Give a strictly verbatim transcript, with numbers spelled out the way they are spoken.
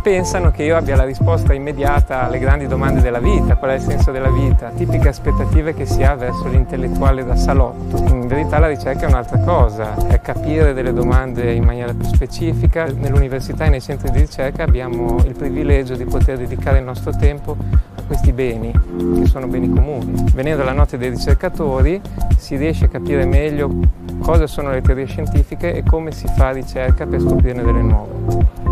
pensano che io abbia la risposta immediata alle grandi domande della vita, qual è il senso della vita, tipiche aspettative che si ha verso l'intellettuale da salotto. In verità la ricerca è un'altra cosa, è capire delle domande in maniera più specifica. Nell'università e nei centri di ricerca abbiamo il privilegio di poter dedicare il nostro tempo a questi beni, che sono beni comuni. Venendo alla notte dei ricercatori si riesce a capire meglio cosa sono le teorie scientifiche e come si fa ricerca per scoprirne delle nuove.